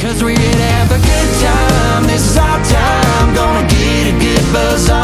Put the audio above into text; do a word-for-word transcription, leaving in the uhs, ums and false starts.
Cause we're here to have a good time. This is our time. Gonna get a good buzz on.